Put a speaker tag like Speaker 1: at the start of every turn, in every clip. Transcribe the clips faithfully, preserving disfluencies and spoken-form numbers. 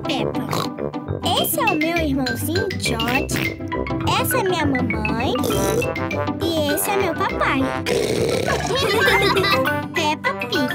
Speaker 1: Peppa. Esse é o meu irmãozinho George. Essa é minha mamãe. E esse é meu papai. Peppa Pig.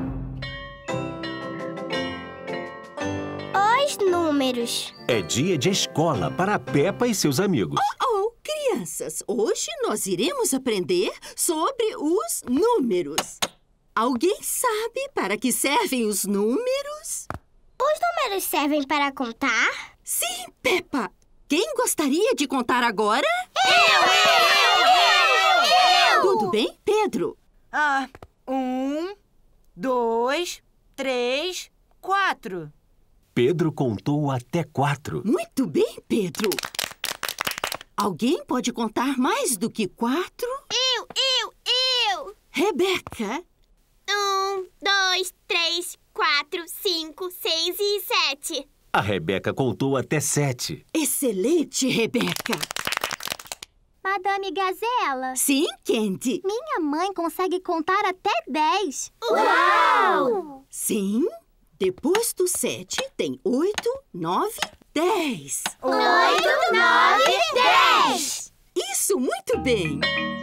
Speaker 1: Os números.
Speaker 2: É dia de escola para a Peppa e seus amigos.
Speaker 3: Oh, oh, crianças, hoje nós iremos aprender sobre os números. Alguém sabe para que servem os números?
Speaker 1: Os números servem para contar?
Speaker 3: Sim, Peppa. Quem gostaria de contar agora?
Speaker 1: Eu, eu, eu, eu!
Speaker 3: Tudo bem, Pedro?
Speaker 4: Ah, um, dois, três, quatro.
Speaker 2: Pedro contou até quatro.
Speaker 3: Muito bem, Pedro. Alguém pode contar mais do que quatro?
Speaker 1: Eu, eu, eu!
Speaker 3: Rebeca.
Speaker 1: Um, dois, três, quatro, cinco, seis e sete.
Speaker 2: A Rebeca contou até sete.
Speaker 3: Excelente, Rebeca.
Speaker 1: Madame Gazela.
Speaker 3: Sim, Candy.
Speaker 1: Minha mãe consegue contar até dez.
Speaker 3: Uau! Sim. Depois do sete, tem oito, nove, dez.
Speaker 1: Oito, nove, dez.
Speaker 3: Isso, muito bem.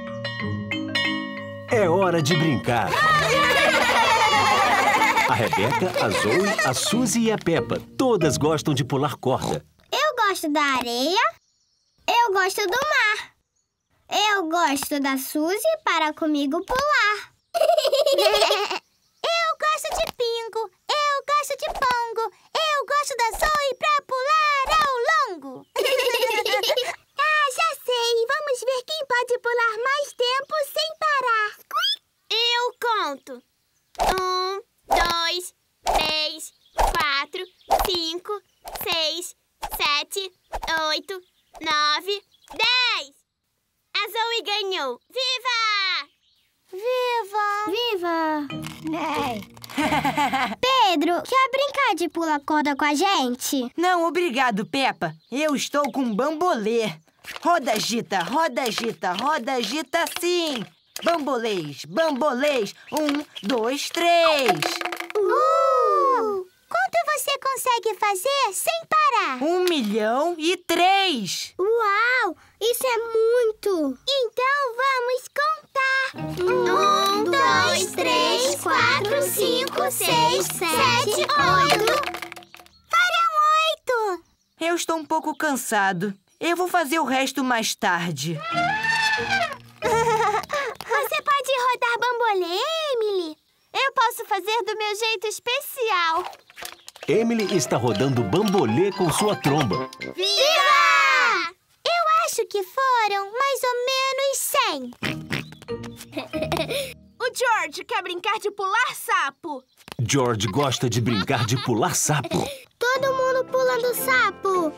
Speaker 2: É hora de brincar. A Rebeca, a Zoe, a Suzy e a Peppa. Todas gostam de pular corda.
Speaker 1: Eu gosto da areia. Eu gosto do mar. Eu gosto da Suzy para comigo pular. Eu gosto de pingo. Eu gosto de pongo. Eu gosto da Zoe para pular ao longo. Ah, já sei. Vamos ver quem pode pular mais tempo sem parar. Eu conto. Um, dois, três, quatro, cinco, seis, sete, oito, nove, dez. A Zoe ganhou. Viva! Viva! Viva! Pedro, quer brincar de pula-corda com a gente?
Speaker 4: Não, obrigado, Peppa. Eu estou com bambolê. Roda, agita, roda, agita, roda, agita, sim. Bambolês, bambolês. Um, dois, três.
Speaker 1: Uh! Quanto você consegue fazer sem parar?
Speaker 4: Um milhão e três.
Speaker 1: Uau! Isso é muito! Então vamos contar! Um, dois, três, quatro, cinco, seis, sete, oito! Foram oito!
Speaker 4: Eu estou um pouco cansado. Eu vou fazer o resto mais tarde.
Speaker 1: Você pode rodar bambolê, Emily? Eu posso fazer do meu jeito especial.
Speaker 2: Emily está rodando bambolê com sua tromba.
Speaker 1: Viva! Eu acho que foram mais ou menos cem.
Speaker 5: O George quer brincar de pular sapo.
Speaker 2: George gosta de brincar de pular sapo.
Speaker 1: Todo mundo pulando sapo.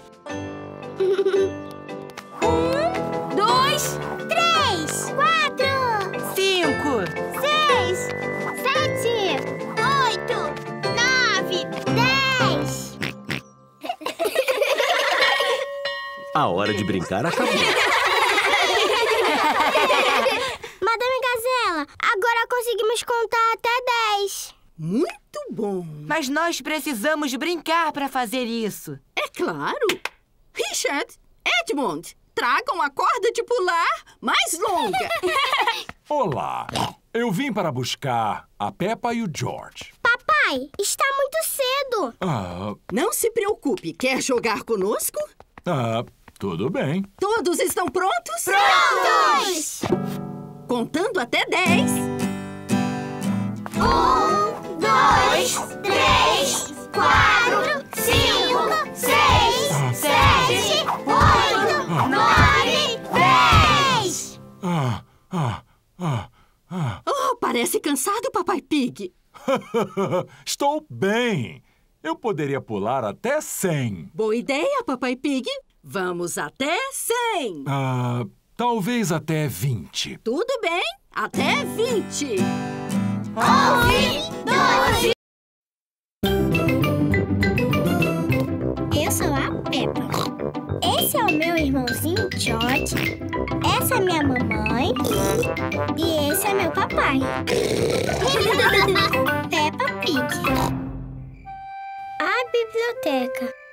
Speaker 5: Um, dois,
Speaker 1: Três, quatro,
Speaker 4: Cinco.
Speaker 1: seis, sete, oito, nove, dez.
Speaker 2: A hora de brincar acabou.
Speaker 1: Madame Gazela, agora conseguimos contar até dez.
Speaker 3: Muito bom.
Speaker 4: Mas nós precisamos brincar para fazer isso.
Speaker 3: É claro. Richard, Edmund, tragam a corda de pular mais longa.
Speaker 6: Olá, eu vim para buscar a Peppa e o George.
Speaker 1: Papai, está muito cedo.
Speaker 6: Ah,
Speaker 3: Não se preocupe. Quer jogar conosco?
Speaker 6: ah, tudo bem.
Speaker 3: Todos estão prontos?
Speaker 1: Prontos!
Speaker 3: Contando até dez.
Speaker 1: Um, dois, três, quatro, cinco, seis, sete, oito, nove, dez.
Speaker 6: Ah, ah, ah, ah.
Speaker 3: Oh, parece cansado, Papai Pig.
Speaker 6: Estou bem. Eu poderia pular até cem.
Speaker 3: Boa ideia, Papai Pig. Vamos até cem.
Speaker 6: Ah, talvez até vinte.
Speaker 3: Tudo bem, até vinte.
Speaker 1: onze, doze. Eu sou a Peppa. Esse é o meu irmãozinho George. Essa é minha mamãe. E esse é meu papai. Peppa Pig. A biblioteca.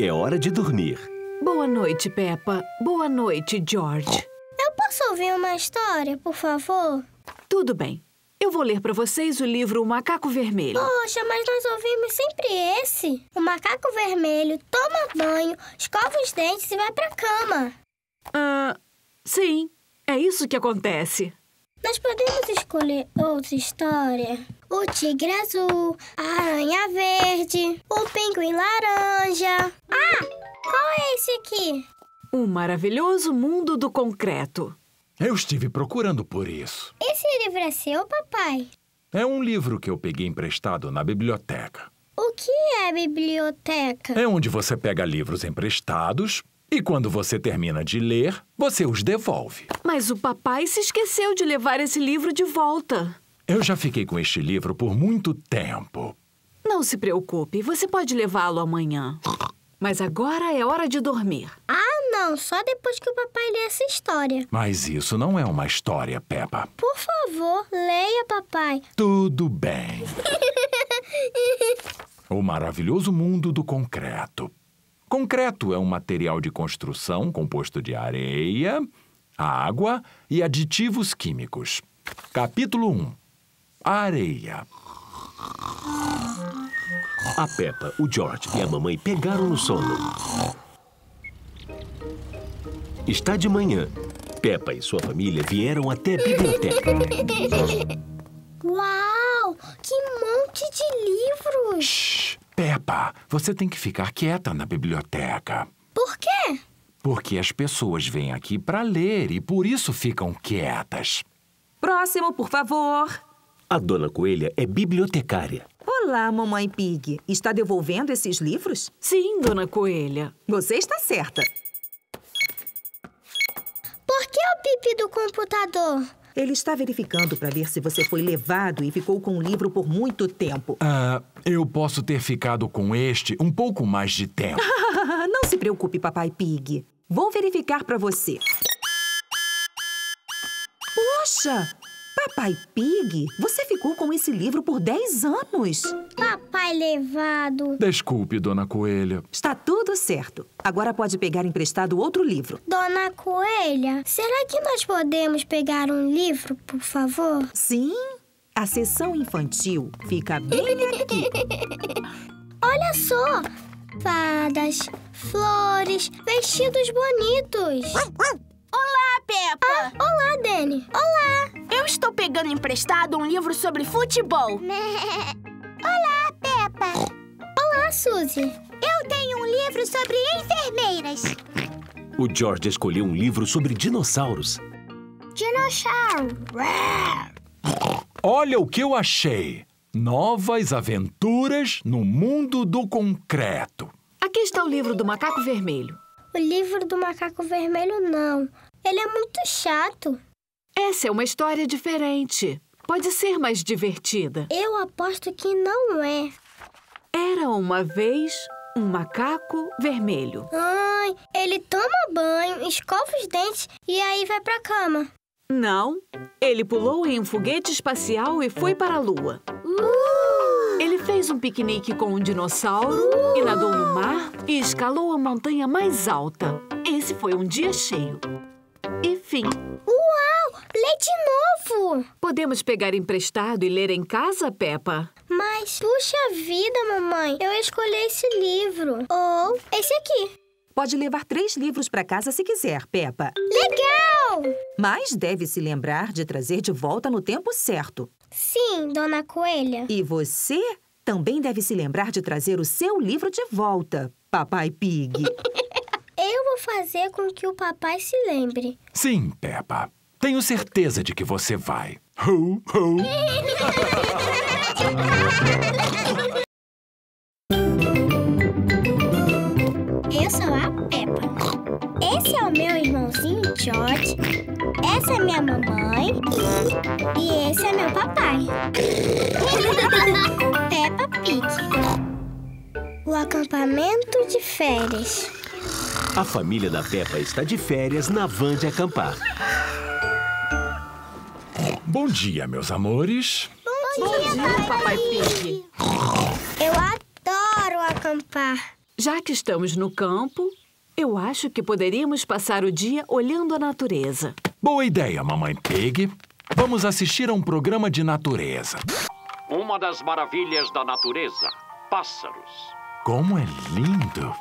Speaker 2: é hora de dormir.
Speaker 7: Boa noite, Peppa. Boa noite, George.
Speaker 1: Eu posso ouvir uma história, por favor?
Speaker 7: Tudo bem. Eu vou ler para vocês o livro O Macaco Vermelho.
Speaker 1: Poxa, mas nós ouvimos sempre esse. O macaco vermelho toma banho, escova os dentes e vai pra cama.
Speaker 7: Ah, sim. É isso que acontece.
Speaker 1: Nós podemos escolher outra história? O tigre azul, a aranha verde, o pinguim laranja. Ah, qual é esse aqui?
Speaker 7: O Maravilhoso Mundo do Concreto.
Speaker 6: Eu estive procurando por isso.
Speaker 1: Esse livro é seu, papai?
Speaker 6: É um livro que eu peguei emprestado na biblioteca.
Speaker 1: O que é biblioteca?
Speaker 6: É onde você pega livros emprestados e quando você termina de ler, você os devolve.
Speaker 7: Mas o papai se esqueceu de levar esse livro de volta.
Speaker 6: Eu já fiquei com este livro por muito tempo.
Speaker 7: Não se preocupe, você pode levá-lo amanhã. Mas agora é hora de dormir.
Speaker 1: Ah, não, só depois que o papai ler essa história.
Speaker 6: Mas isso não é uma história, Peppa.
Speaker 1: Por favor, leia, papai.
Speaker 6: Tudo bem. O Maravilhoso Mundo do Concreto. Concreto é um material de construção composto de areia, água e aditivos químicos. Capítulo um. Areia.
Speaker 2: A Peppa, o George e a mamãe pegaram no sono. Está de manhã. Peppa e sua família vieram até a biblioteca.
Speaker 1: Uau! Que monte de livros!
Speaker 6: Shhh! Peppa, você tem que ficar quieta na biblioteca.
Speaker 1: Por quê?
Speaker 6: Porque as pessoas vêm aqui para ler e por isso ficam quietas.
Speaker 8: Próximo, por favor.
Speaker 2: A Dona Coelha é bibliotecária.
Speaker 8: Olá, Mamãe Pig. Está devolvendo esses livros?
Speaker 7: Sim, Dona Coelha.
Speaker 8: Você está certa.
Speaker 1: Por que o pipi do computador?
Speaker 8: Ele está verificando para ver se você foi levado e ficou com o livro por muito tempo.
Speaker 6: Ah, eu posso ter ficado com este um pouco mais de tempo.
Speaker 8: Não se preocupe, Papai Pig. Vou verificar para você. Poxa! Papai Pig, você ficou com esse livro por dez anos.
Speaker 1: Papai levado.
Speaker 6: Desculpe, Dona Coelha.
Speaker 8: Está tudo certo. Agora pode pegar emprestado outro livro.
Speaker 1: Dona Coelha, será que nós podemos pegar um livro, por favor?
Speaker 8: Sim, a sessão infantil fica bem aqui.
Speaker 1: Olha só! Fadas, flores, vestidos bonitos.
Speaker 5: Olá, Peppa!
Speaker 1: Ah, olá, Dani. Olá.
Speaker 5: Eu estou pegando emprestado um livro sobre futebol.
Speaker 1: Olá, Peppa. Olá, Suzy. Eu tenho um livro sobre enfermeiras.
Speaker 2: O George escolheu um livro sobre dinossauros.
Speaker 1: Dinossauro.
Speaker 6: Olha o que eu achei. Novas aventuras no mundo do concreto.
Speaker 7: Aqui está o livro do Macaco Vermelho.
Speaker 1: O livro do Macaco Vermelho, não. Ele é muito chato.
Speaker 7: Essa é uma história diferente. Pode ser mais divertida.
Speaker 1: Eu aposto que não é.
Speaker 7: Era uma vez um macaco vermelho.
Speaker 1: Ai, ele toma banho, escova os dentes e aí vai pra cama.
Speaker 7: Não, ele pulou em um foguete espacial e foi para a Lua.
Speaker 1: Uh!
Speaker 7: Ele fez um piquenique com um dinossauro uh! e nadou no mar e escalou a montanha mais alta. Esse foi um dia cheio. E fim.
Speaker 1: Uau! Lê de novo!
Speaker 7: Podemos pegar emprestado e ler em casa, Peppa?
Speaker 1: Mas, puxa vida, mamãe, eu escolhi esse livro. Ou esse aqui.
Speaker 8: Pode levar três livros para casa se quiser, Peppa.
Speaker 1: Legal!
Speaker 8: Mas deve se lembrar de trazer de volta no tempo certo.
Speaker 1: Sim, Dona Coelha.
Speaker 8: E você também deve se lembrar de trazer o seu livro de volta, Papai Pig.
Speaker 1: Eu vou fazer com que o papai se lembre.
Speaker 6: Sim, Peppa. Tenho certeza de que você vai. Ho, ho.
Speaker 1: Eu sou a Peppa. Esse é o meu irmãozinho George. Essa é minha mamãe. E esse é meu papai. Peppa Pig. O acampamento de férias.
Speaker 2: A família da Peppa está de férias na van de acampar.
Speaker 6: Bom dia, meus amores.
Speaker 1: Bom dia,
Speaker 7: Papai Pig.
Speaker 1: Eu adoro acampar.
Speaker 7: Já que estamos no campo, eu acho que poderíamos passar o dia olhando a natureza.
Speaker 6: Boa ideia, Mamãe Pig. Vamos assistir a um programa de natureza.
Speaker 9: Uma das maravilhas da natureza, pássaros.
Speaker 6: Como é lindo!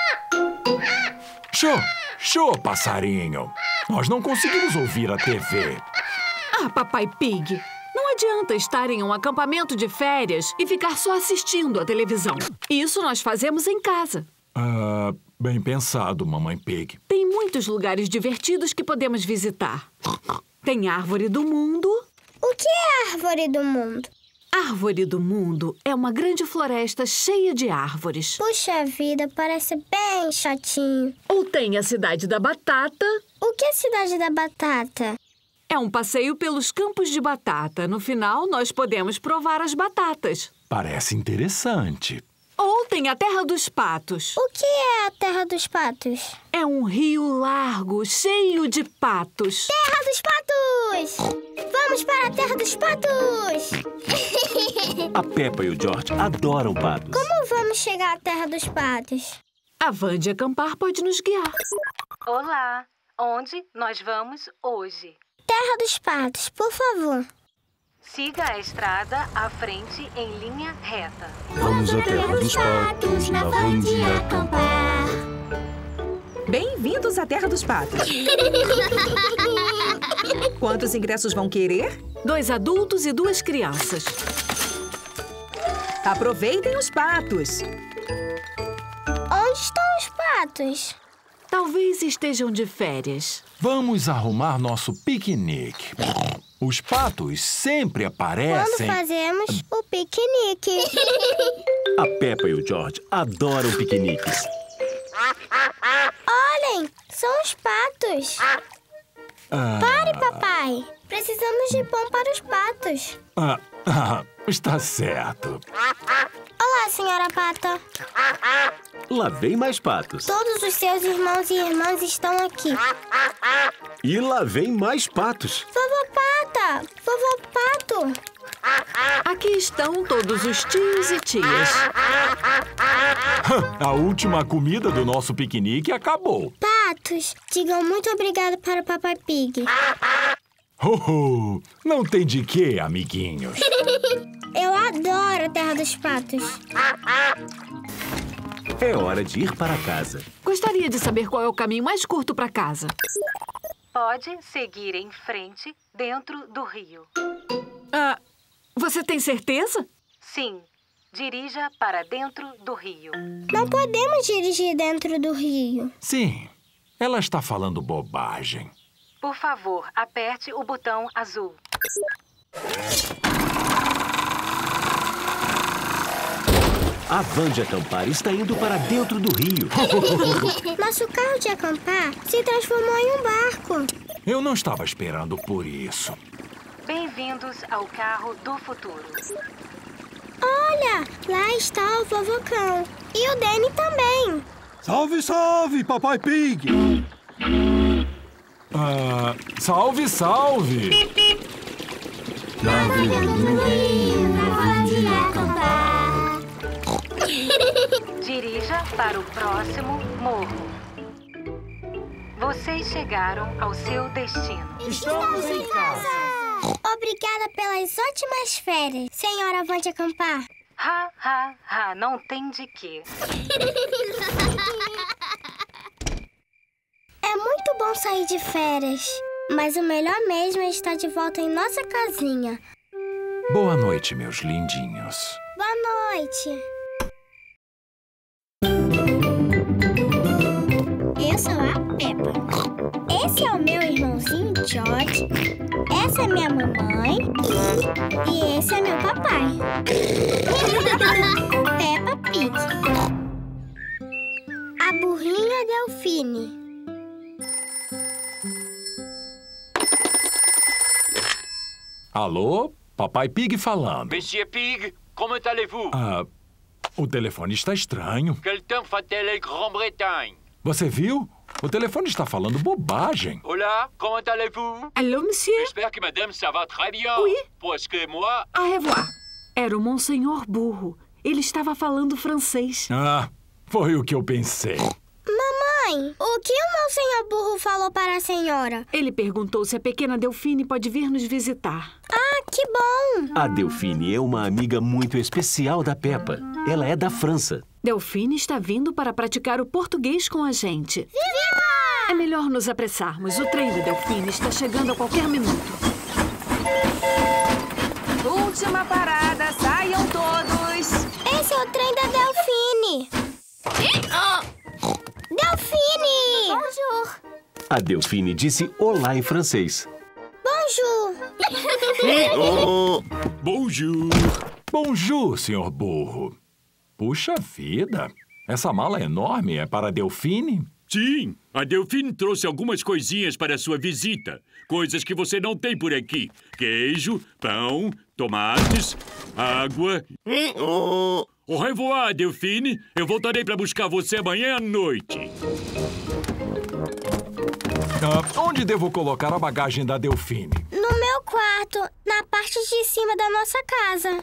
Speaker 6: Show! Show, passarinho! Nós não conseguimos ouvir a T V.
Speaker 7: Ah, Papai Pig, não adianta estar em um acampamento de férias e ficar só assistindo a televisão. Isso nós fazemos em casa.
Speaker 6: Ah, bem pensado, Mamãe Pig.
Speaker 7: Tem muitos lugares divertidos que podemos visitar. Tem Árvore do Mundo.
Speaker 1: O que é a Árvore do Mundo?
Speaker 7: Árvore do Mundo é uma grande floresta cheia de árvores.
Speaker 1: Puxa vida, parece bem chatinho.
Speaker 7: Ou tem a Cidade da Batata.
Speaker 1: O que é a Cidade da Batata?
Speaker 7: É um passeio pelos campos de batata. No final, nós podemos provar as batatas.
Speaker 6: Parece interessante.
Speaker 7: Ou tem a Terra dos Patos.
Speaker 1: O que é a Terra dos Patos?
Speaker 7: É um rio largo, cheio de patos.
Speaker 1: Terra dos Patos! Vamos para a Terra dos Patos!
Speaker 2: A Peppa e o George adoram patos.
Speaker 1: Como vamos chegar à Terra dos Patos?
Speaker 7: A Van de Acampar pode nos guiar.
Speaker 10: Olá! Onde nós vamos hoje?
Speaker 1: Terra dos Patos, por favor.
Speaker 10: Siga a estrada à frente em linha reta.
Speaker 1: Vamos à Terra dos Patos, na Van de Acampar.
Speaker 8: Bem-vindos à Terra dos Patos. Quantos ingressos vão querer?
Speaker 7: Dois adultos e duas crianças.
Speaker 8: Aproveitem os patos.
Speaker 1: Onde estão os patos?
Speaker 7: Talvez estejam de férias.
Speaker 6: Vamos arrumar nosso piquenique. Os patos sempre aparecem...
Speaker 1: Quando fazemos o piquenique.
Speaker 2: A Peppa e o George adoram piqueniques.
Speaker 1: Olhem, são os patos.
Speaker 6: Ah,
Speaker 1: Pare, papai. Precisamos de pão para os patos.
Speaker 6: ah, ah, está certo.
Speaker 1: Olá, senhora Pata.
Speaker 2: Lá vem mais patos.
Speaker 1: Todos os seus irmãos e irmãs estão aqui.
Speaker 2: E lá vem mais patos.
Speaker 1: Vovó Pata! Vovó Pato!
Speaker 7: Aqui estão todos os tios e tias.
Speaker 6: A última comida do nosso piquenique acabou.
Speaker 1: Patos, digam muito obrigado para o Papai Pig.
Speaker 6: Oh, oh, não tem de quê, amiguinhos.
Speaker 1: Eu adoro a Terra dos Patos.
Speaker 2: É hora de ir para casa.
Speaker 7: Gostaria de saber qual é o caminho mais curto para casa.
Speaker 10: Pode seguir em frente dentro do rio.
Speaker 7: Ah, você tem certeza?
Speaker 10: Sim, dirija para dentro do rio.
Speaker 1: Não podemos dirigir dentro do rio.
Speaker 6: Sim, ela está falando bobagem.
Speaker 10: Por favor, aperte o botão azul.
Speaker 2: A Van de Acampar está indo para dentro do rio.
Speaker 1: Nosso carro de acampar se transformou em um barco.
Speaker 6: Eu não estava esperando por isso.
Speaker 10: Bem-vindos ao carro do futuro.
Speaker 1: Olha, lá está o vovocão. E o Danny também.
Speaker 11: Salve, salve, Papai Pig!
Speaker 6: Ah, salve, salve!
Speaker 1: Navegando no rio, na Van de Acampar.
Speaker 10: Dirija para o próximo morro. Vocês chegaram ao seu destino.
Speaker 1: Estamos em casa! Obrigada pelas ótimas férias, senhora Van de Acampar.
Speaker 10: Ha, ha, ha, não tem de quê.
Speaker 1: É muito bom sair de férias, mas o melhor mesmo é estar de volta em nossa casinha.
Speaker 6: Boa noite, meus lindinhos.
Speaker 1: Boa noite. Eu sou a Peppa. Esse é o meu irmãozinho George. Essa é minha mamãe. E esse é meu papai. Peppa Pig. A burrinha Delfine.
Speaker 6: Alô? Papai Pig falando.
Speaker 9: Monsieur Pig, comment allez-vous?
Speaker 6: Ah, o telefone está estranho.
Speaker 9: Quel temps fait-elle en Grande-Bretagne?
Speaker 6: Você viu? O telefone está falando bobagem.
Speaker 9: Olá, comment allez-vous?
Speaker 7: Allô, monsieur?
Speaker 9: J'espère que madame, ça va très bien.
Speaker 7: Oui.
Speaker 9: Parce que moi...
Speaker 7: Au revoir. Era o Monsenhor Burro. Ele estava falando francês.
Speaker 6: Ah, Foi o que eu pensei.
Speaker 1: Mamãe, o que o Monsenhor Burro falou para a senhora?
Speaker 7: Ele perguntou se a pequena Delfine pode vir nos visitar.
Speaker 1: Ah, que bom!
Speaker 2: A Delfine é uma amiga muito especial da Peppa. Ela é da França.
Speaker 7: Delfine está vindo para praticar o português com a gente.
Speaker 1: Viva!
Speaker 7: É melhor nos apressarmos. O trem da Delfine está chegando a qualquer minuto.
Speaker 4: Última parada, saiam todos!
Speaker 1: Esse é o trem da Delfine! Delfine! Bonjour!
Speaker 2: A Delfine disse olá em francês.
Speaker 1: Bonjour!
Speaker 6: Oh, bonjour! Bonjour, senhor burro. Puxa vida! Essa mala enorme é para a Delfine?
Speaker 12: Sim, a Delfine trouxe algumas coisinhas para a sua visita. Coisas que você não tem por aqui. Queijo, pão, tomates, água. Au revoir, Delfine. Eu voltarei para buscar você amanhã à noite.
Speaker 6: Ah, onde devo colocar a bagagem da Delfine?
Speaker 1: No meu quarto, na parte de cima da nossa casa.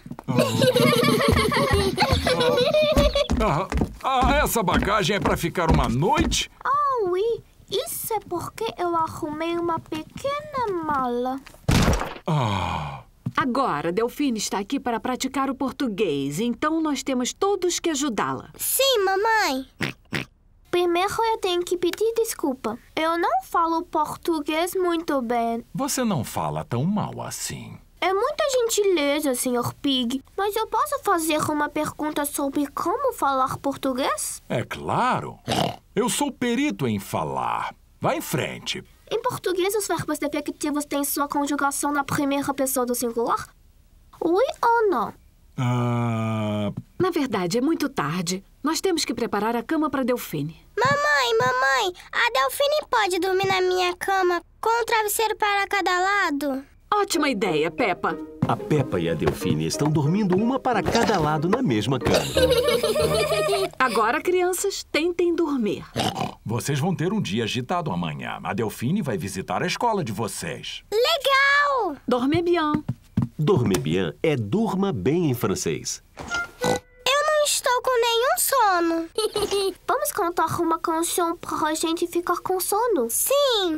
Speaker 6: Ah, ah, essa bagagem é para ficar uma noite?
Speaker 1: Oh, oui. Isso é porque eu arrumei uma pequena mala.
Speaker 6: Ah...
Speaker 7: Agora, Delfine está aqui para praticar o português, então nós temos todos que ajudá-la.
Speaker 1: Sim, mamãe. Primeiro eu tenho que pedir desculpa. Eu não falo português muito bem.
Speaker 6: Você não fala tão mal assim.
Speaker 1: É muita gentileza, senhor Pig. Mas eu posso fazer uma pergunta sobre como falar português?
Speaker 6: É claro. Eu sou perito em falar. Vá em frente.
Speaker 1: Em português, os verbos definitivos têm sua conjugação na primeira pessoa do singular? Oui ou não?
Speaker 6: Ah...
Speaker 7: Na verdade, é muito tarde. Nós temos que preparar a cama para Delfine.
Speaker 1: Mamãe, mamãe, a Delfine pode dormir na minha cama com um travesseiro para cada lado?
Speaker 7: Ótima ideia, Peppa.
Speaker 2: A Peppa e a Delfine estão dormindo uma para cada lado na mesma cama.
Speaker 7: Agora, crianças, tentem dormir.
Speaker 6: Vocês vão ter um dia agitado amanhã. A Delfine vai visitar a escola de vocês.
Speaker 1: Legal!
Speaker 7: Dormez bien.
Speaker 2: Dormez bien é durma bem em francês.
Speaker 1: Eu não estou com nenhum sono. Vamos cantar uma canção para a gente ficar com sono? Sim!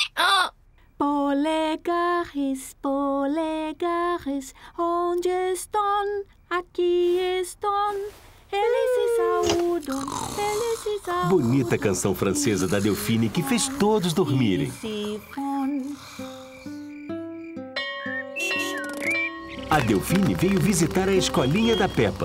Speaker 13: Polegares, polegares, onde estão? Aqui estão. Eles se saúdam, eles se saúdam.
Speaker 2: Bonita canção francesa da Delfine que fez todos dormirem. A Delfine veio visitar a escolinha da Peppa.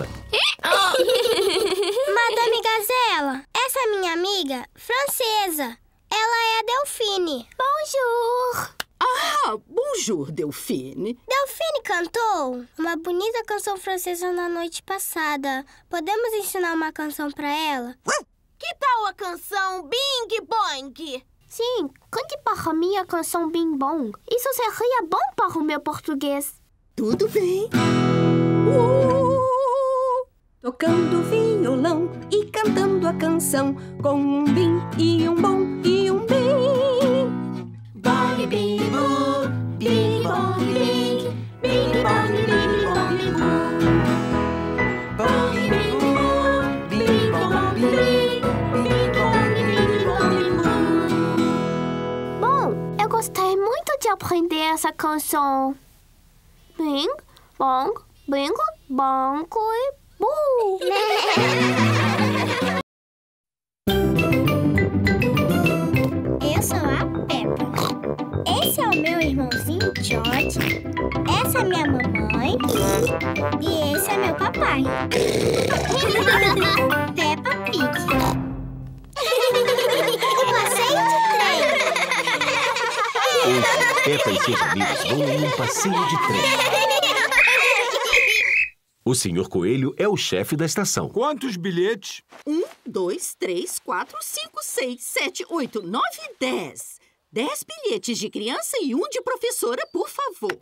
Speaker 1: Madame Gazela, essa é minha amiga francesa. Ela é a Delfine. Bonjour!
Speaker 3: Ah, bonjour, Delfine.
Speaker 1: Delfine cantou uma bonita canção francesa na noite passada. Podemos ensinar uma canção pra ela?
Speaker 5: Que tal a canção Bing Bong?
Speaker 1: Sim, cante para mim a canção Bing Bong. Isso seria bom para o meu português.
Speaker 3: Tudo bem.
Speaker 13: Uh! Tocando violão e cantando a canção, com um bim e um bom e um bim.
Speaker 1: Bong, bing, boo, bing, bong, bing, bing, bong, bing, bong, boo. Bong, bing, boo, bing, bong, bing, bing, bong, bing, bong, boo. Bom, eu gostei muito de aprender essa canção. Bing, bong, bing, bong, e boo. Eu sou a Peppa. Esse é o meu irmãozinho George. Essa é minha mamãe. E esse é meu papai. Peppa Pig. Passeio de trem.
Speaker 2: Hoje, Peppa e seus amigos vão em um passeio de trem. O senhor Coelho é o chefe da estação.
Speaker 11: Quantos bilhetes?
Speaker 3: Um, dois, três, quatro, cinco, seis, sete, oito, nove, dez. Dez bilhetes de criança e um de professora, por favor.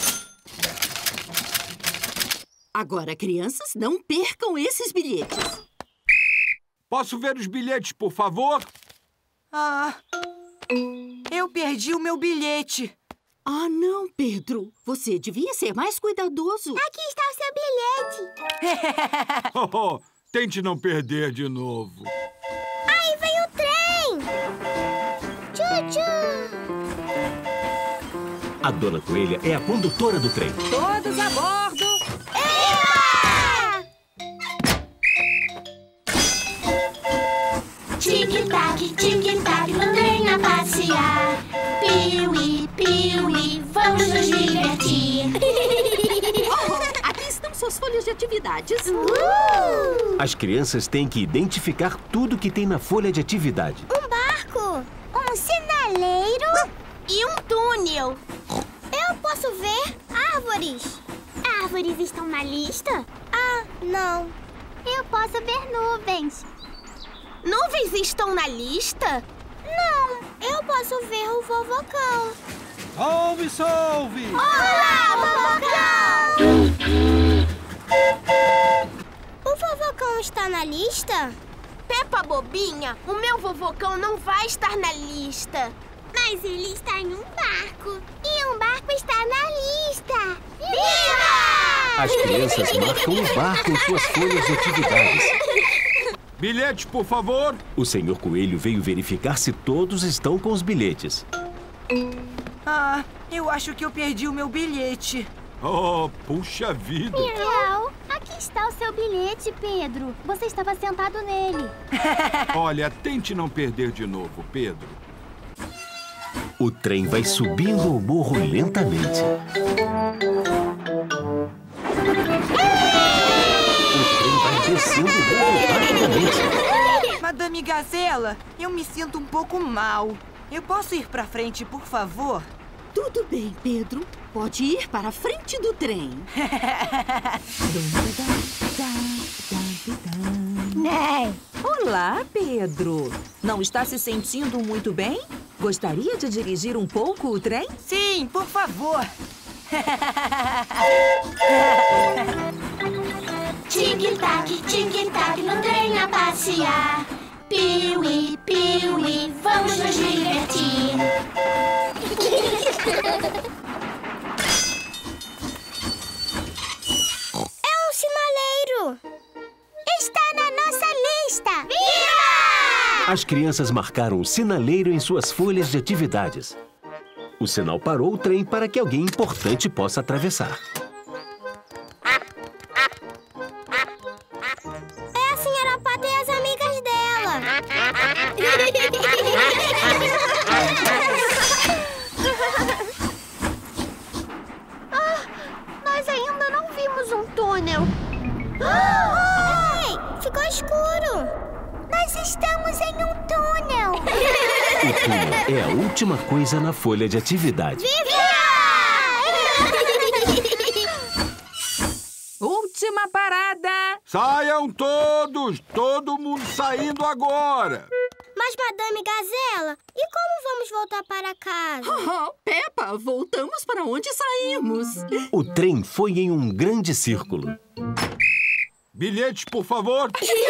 Speaker 3: Agora, crianças, não percam esses bilhetes.
Speaker 11: Posso ver os bilhetes, por favor?
Speaker 4: Ah, eu perdi o meu bilhete.
Speaker 3: Ah, não, Pedro. Você devia ser mais cuidadoso.
Speaker 1: Aqui está o seu bilhete.
Speaker 11: Oh, oh, tente não perder de novo.
Speaker 2: A Dona Coelha é a condutora do trem.
Speaker 8: Todos a bordo!
Speaker 1: Tic-tac, tic-tac, no trem a passear. Piuí, piuí, vamos nos divertir.
Speaker 3: Oh, aqui estão suas folhas de atividades.
Speaker 1: Uh!
Speaker 2: As crianças têm que identificar tudo que tem na folha de atividade.
Speaker 1: Um barco, um sinaleiro e um túnel. Eu posso ver árvores. Árvores estão na lista? Ah, não. Eu posso ver nuvens. Nuvens estão na lista? Não, eu posso ver o vovocão.
Speaker 11: Salve, salve!
Speaker 1: Olá, vovocão! O vovocão está na lista? Peppa bobinha, o meu vovocão não vai estar na lista. Mas ele está em um barco. E um barco está na lista. Viva!
Speaker 2: As crianças marcam o barco em suas folhas de atividades.
Speaker 11: Bilhete, por favor.
Speaker 2: O senhor Coelho veio verificar se todos estão com os bilhetes.
Speaker 4: Ah, eu acho que eu perdi o meu bilhete.
Speaker 11: Oh, puxa vida.
Speaker 1: Miau, aqui está o seu bilhete, Pedro. Você estava sentado nele.
Speaker 11: Olha, tente não perder de novo, Pedro.
Speaker 2: O trem vai subindo o morro lentamente. O trem vai descendo o morro rapidamente.
Speaker 4: Madame Gazela, eu me sinto um pouco mal. Eu posso ir pra frente, por favor?
Speaker 3: Tudo bem, Pedro. Pode ir para a frente do trem.
Speaker 8: Olá, Pedro. Não está se sentindo muito bem? Gostaria de dirigir um pouco o trem?
Speaker 4: Sim, por favor.
Speaker 1: Tic-tac, tic-tac, no trem a passear. Piuí, piuí, vamos nos divertir. É um sinaleiro. Está na nossa lista. Viva!
Speaker 2: As crianças marcaram o sinaleiro em suas folhas de atividades. O sinal parou o trem para que alguém importante possa atravessar.
Speaker 1: É a senhora Pata e as amigas dela. Ah, nós ainda não vimos um túnel. Ei, ficou escuro. Nós estamos em um túnel.
Speaker 2: O túnel é a última coisa na folha de atividade.
Speaker 1: Viva!
Speaker 8: Última parada!
Speaker 11: Saiam todos! Todo mundo saindo agora!
Speaker 1: Mas, Madame Gazela, e como vamos voltar para casa?
Speaker 3: Oh, Peppa, voltamos para onde saímos.
Speaker 2: O trem foi em um grande círculo.
Speaker 11: Bilhetes, por favor.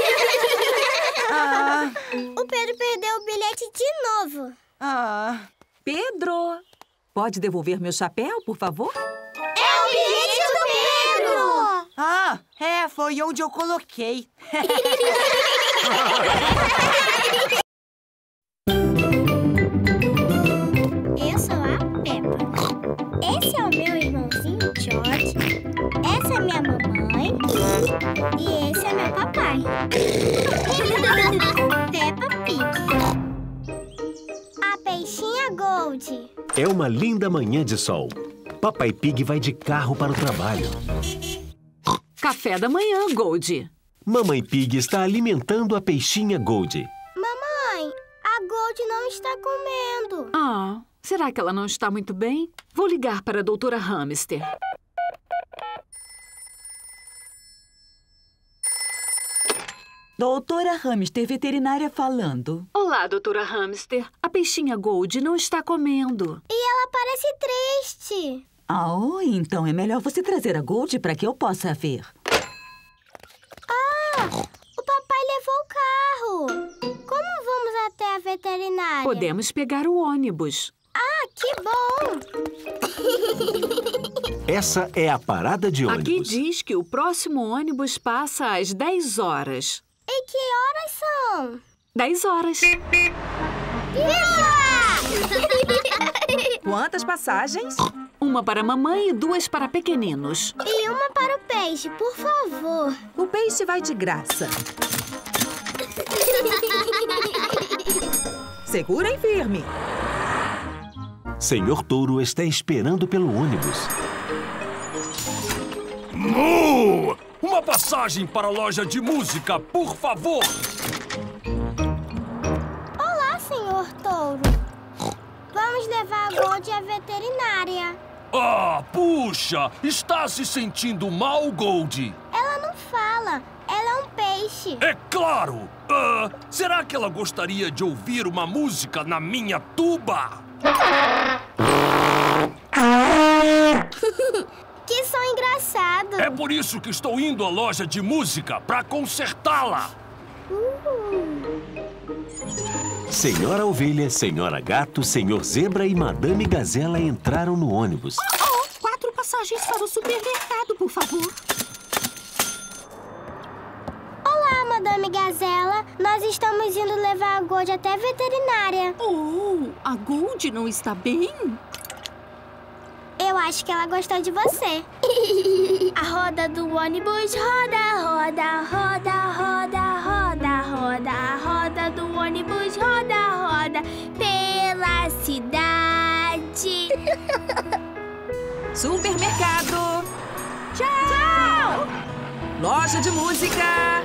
Speaker 4: Ah.
Speaker 1: O Pedro perdeu o bilhete de novo.
Speaker 4: Ah.
Speaker 8: Pedro, pode devolver meu chapéu, por favor?
Speaker 1: É o bilhete do Pedro!
Speaker 4: Ah, é, foi onde eu coloquei.
Speaker 1: Eu sou a Peppa. Esse é o meu irmãozinho George. Essa é minha mamãe. E esse é meu papai. Peppa Pig. A peixinha Gold.
Speaker 2: É uma linda manhã de sol. Papai Pig vai de carro para o trabalho.
Speaker 7: Café da manhã, Gold.
Speaker 2: Mamãe Pig está alimentando a peixinha Gold.
Speaker 1: Mamãe, a Gold não está comendo.
Speaker 7: Ah, será que ela não está muito bem? Vou ligar para a doutora Hamster.
Speaker 8: Doutora Hamster, veterinária falando.
Speaker 7: Olá, doutora Hamster. A peixinha Gold não está comendo.
Speaker 1: E ela parece triste.
Speaker 8: Ah, oh, então é melhor você trazer a Gold para que eu possa ver.
Speaker 1: Ah, o papai levou o carro. Como vamos até a veterinária?
Speaker 7: Podemos pegar o ônibus.
Speaker 1: Ah, que bom!
Speaker 2: Essa é a parada de ônibus.
Speaker 7: Aqui diz que o próximo ônibus passa às dez horas.
Speaker 1: E que horas são?
Speaker 7: dez horas.
Speaker 1: Viva!
Speaker 8: Quantas passagens?
Speaker 7: Uma para a mamãe e duas para pequeninos.
Speaker 1: E uma para o peixe, por favor.
Speaker 8: O peixe vai de graça. Segurem firme.
Speaker 2: Senhor Touro está esperando pelo ônibus.
Speaker 14: Mu! Uma passagem para a loja de música, por favor!
Speaker 1: Olá, senhor Touro. Vamos levar a Gold à veterinária.
Speaker 14: Ah, puxa! Está se sentindo mal, Gold?
Speaker 1: Ela não fala. Ela é um peixe.
Speaker 14: É claro! Ah, será que ela gostaria de ouvir uma música na minha tuba?
Speaker 1: Que som engraçado!
Speaker 14: É por isso que estou indo à loja de música, para consertá-la.
Speaker 1: Uh.
Speaker 2: Senhora Ovelha, Senhora Gato, Senhor Zebra e Madame Gazela entraram no ônibus.
Speaker 3: Oh, oh, quatro passagens para o supermercado, por favor.
Speaker 1: Olá, Madame Gazela. Nós estamos indo levar a Gold até a veterinária.
Speaker 3: Oh, a Gold não está bem?
Speaker 1: Eu acho que ela gostou de você. A roda do ônibus roda, roda, roda, roda, roda, roda. A roda do ônibus roda, roda pela cidade.
Speaker 8: Supermercado. Tchau! Loja de música.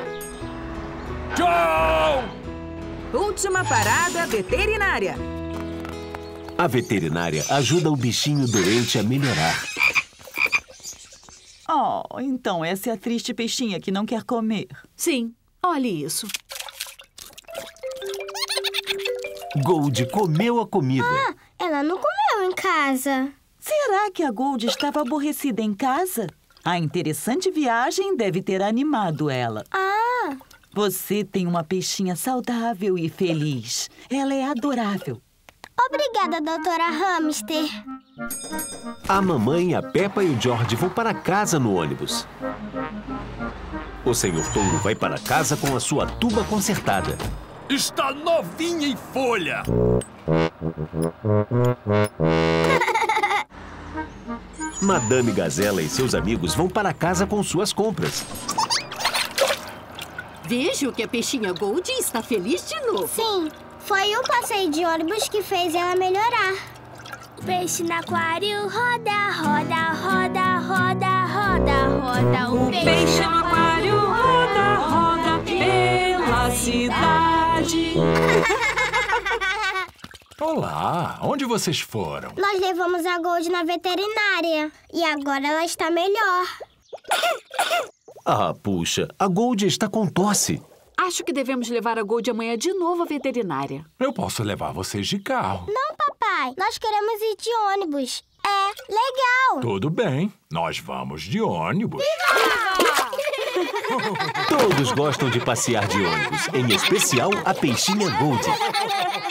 Speaker 14: Tchau!
Speaker 8: Última parada veterinária.
Speaker 2: A veterinária ajuda o bichinho doente a melhorar.
Speaker 15: Oh, então essa é a triste peixinha que não quer comer.
Speaker 7: Sim, olhe isso.
Speaker 2: Gold comeu a comida.
Speaker 1: Ah, ela não comeu em casa.
Speaker 15: Será que a Gold estava aborrecida em casa? A interessante viagem deve ter animado ela.
Speaker 1: Ah!
Speaker 15: Você tem uma peixinha saudável e feliz. Ela é adorável.
Speaker 1: Obrigada, doutora Hamster.
Speaker 2: A mamãe, a Peppa e o George vão para casa no ônibus. O senhor Touro vai para casa com a sua tuba consertada.
Speaker 14: Está novinha em folha.
Speaker 2: Madame Gazela e seus amigos vão para casa com suas compras.
Speaker 3: Vejo que a peixinha Gold está feliz de novo.
Speaker 1: Sim. Foi um passeio de ônibus que fez ela melhorar. Peixe no aquário roda, roda, roda, roda, roda, roda.
Speaker 7: O peixe no aquário roda, roda pela cidade.
Speaker 6: Olá, onde vocês foram?
Speaker 1: Nós levamos a Gold na veterinária e agora ela está melhor.
Speaker 2: Ah, puxa, a Gold está com tosse.
Speaker 7: Acho que devemos levar a Gold amanhã de novo à veterinária.
Speaker 6: Eu posso levar vocês de carro.
Speaker 1: Não, papai. Nós queremos ir de ônibus. É legal.
Speaker 6: Tudo bem. Nós vamos de ônibus.
Speaker 2: Todos gostam de passear de ônibus, em especial a peixinha Gold.